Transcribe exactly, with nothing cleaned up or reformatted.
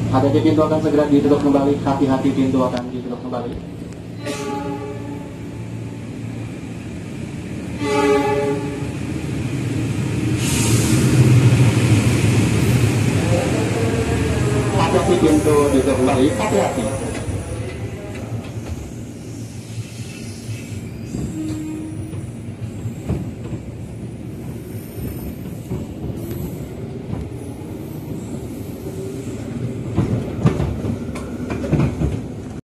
Hati-hati, pintu akan segera ditutup kembali. Hati-hati, pintu akan ditutup kembali. Hati-hati, pintu ditutup kembali. Hati-hati.